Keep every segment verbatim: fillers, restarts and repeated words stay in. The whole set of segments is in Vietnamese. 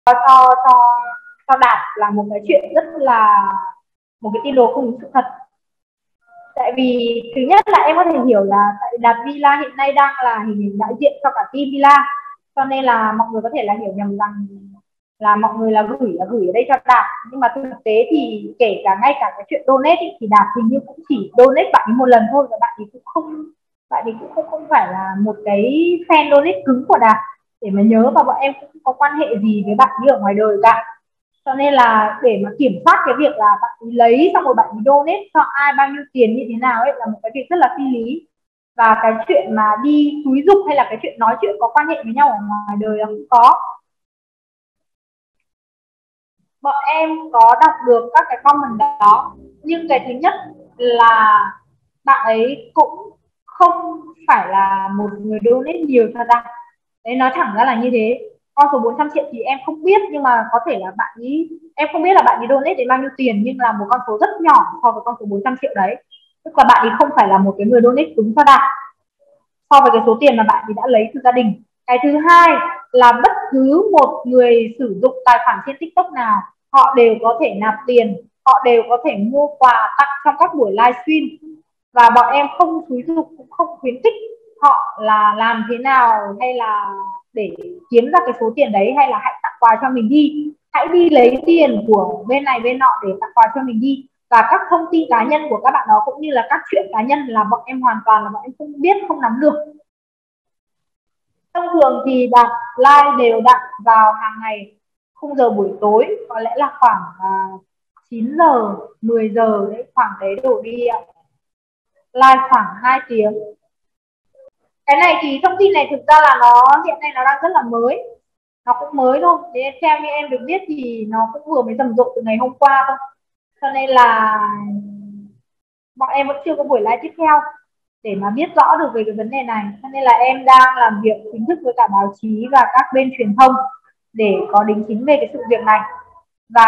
cho cho cho Đạt là một cái chuyện rất là một cái tin đồn không đúng sự thật. Tại vì thứ nhất là em có thể hiểu là Đạt Villa hiện nay đang là hình ảnh đại diện cho cả team Villa, cho nên là mọi người có thể là hiểu nhầm rằng là mọi người là gửi là gửi ở đây cho Đạt, nhưng mà thực tế thì kể cả ngay cả cái chuyện donate ý, thì Đạt hình như cũng chỉ donate bạn ấy một lần thôi, và bạn ấy cũng không bạn ấy cũng không, không phải là một cái fan donate cứng của Đạt để mà nhớ, và bọn em cũng không có quan hệ gì với bạn ấy ở ngoài đời cả. Cho nên là để mà kiểm soát cái việc là bạn ấy lấy xong rồi bạn ấy donate cho ai bao nhiêu tiền như thế nào ấy là một cái việc rất là phi lý. Và cái chuyện mà đi xúi giục hay là cái chuyện nói chuyện có quan hệ với nhau ở ngoài đời là cũng có. Bọn em có đọc được các cái comment đó, nhưng cái thứ nhất là bạn ấy cũng không phải là một người donate nhiều cho Đạt. Đấy, nói thẳng ra là như thế. Con số bốn trăm triệu thì em không biết, nhưng mà có thể là bạn ấy, em không biết là bạn ấy donate đến bao nhiêu tiền, nhưng là một con số rất nhỏ so với con số bốn trăm triệu đấy. Tức là bạn ấy không phải là một cái người donate cứng cho Đạt so với cái số tiền mà bạn ấy đã lấy từ gia đình. Cái thứ hai là bất cứ một người sử dụng tài khoản trên TikTok nào, họ đều có thể nạp tiền, họ đều có thể mua quà tặng trong các buổi livestream, và bọn em không xúi giục cũng không khuyến khích họ là làm thế nào hay là để kiếm ra cái số tiền đấy, hay là hãy tặng quà cho mình đi, hãy đi lấy tiền của bên này bên nọ để tặng quà cho mình đi. Và các thông tin cá nhân của các bạn đó cũng như là các chuyện cá nhân là bọn em hoàn toàn là bọn em không biết, không nắm được. Thông thường thì Đạt live đều đặn vào hàng ngày khung giờ buổi tối, có lẽ là khoảng uh, chín giờ, mười giờ đấy, khoảng đấy đổ đi ạ. Live khoảng hai tiếng. Cái này thì thông tin này thực ra là nó hiện nay nó đang rất là mới, nó cũng mới thôi. Thế theo như em được biết thì nó cũng vừa mới rầm rộ từ ngày hôm qua thôi, cho nên là bọn em vẫn chưa có buổi live tiếp theo để mà biết rõ được về cái vấn đề này. Cho nên là em đang làm việc chính thức với cả báo chí và các bên truyền thông để có đính chính về cái sự việc này. Và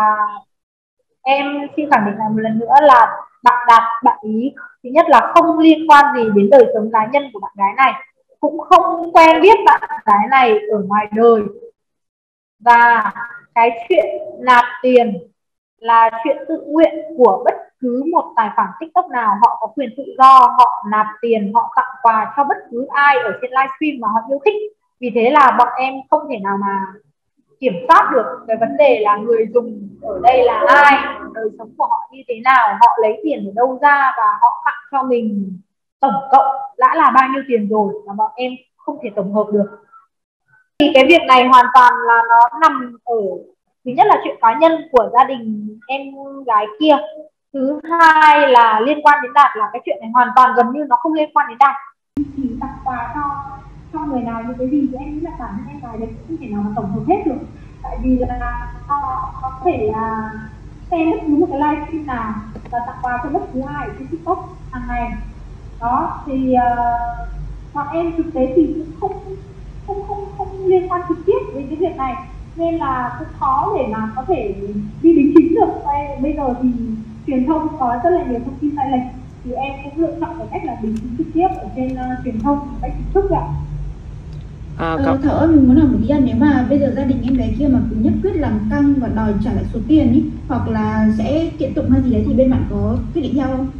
em xin khẳng định lại một lần nữa là bạn Đạt, bạn ý thứ nhất là không liên quan gì đến đời sống cá nhân của bạn gái này, cũng không quen biết bạn gái này ở ngoài đời. Và cái chuyện nạp tiền là chuyện tự nguyện của bất cứ một tài khoản TikTok nào, họ có quyền tự do, họ nạp tiền, họ tặng quà cho bất cứ ai ở trên livestream mà họ yêu thích. Vì thế là bọn em không thể nào mà kiểm soát được cái vấn đề là người dùng ở đây là ai, đời sống của họ như thế nào, họ lấy tiền ở đâu ra và họ tặng cho mình tổng cộng đã là bao nhiêu tiền rồi, là bọn em không thể tổng hợp được. Thì cái việc này hoàn toàn là nó nằm ở, thứ nhất là chuyện cá nhân của gia đình em gái kia, thứ hai là liên quan đến Đạt là cái chuyện này hoàn toàn gần như nó không liên quan đến Đạt. Thì tặng quà cho cho người nào như cái gì thì em nghĩ là bản thân em gái đấy không thể nào mà tổng hợp hết được, tại vì là họ có thể là xem bất cứ một cái livestream nào và tặng quà cho bất cứ ai trên TikTok hàng ngày đó. Thì uh, bọn em thực tế thì cũng không không không không liên quan trực tiếp với cái việc này, nên là cũng khó để mà có thể đi đính chính được. Bây giờ thì truyền thông có rất là nhiều thông tin sai lệch, thì em cũng lựa chọn cái cách là đính chính trực tiếp ở trên uh, truyền thông một cách trực tiếp ạ. À, ờ, Thảo ơi, mình muốn hỏi một tí là nếu mà bây giờ gia đình em bé kia mà cứ nhất quyết làm căng và đòi trả lại số tiền ý, hoặc là sẽ kiện tụng hay gì đấy, thì bên bạn có quyết định theo không?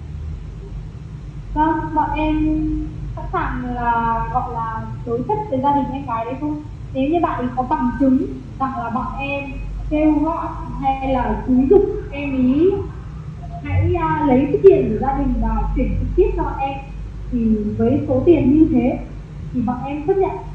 Vâng, bọn em sẵn sàng là gọi là đối chất với gia đình em gái đấy thôi. Nếu như bạn ấy có bằng chứng rằng là bọn em kêu gọi hay là xúi giục em ý hãy uh, lấy cái tiền của gia đình và chuyển trực tiếp cho bọn em, thì với số tiền như thế thì bọn em chấp nhận.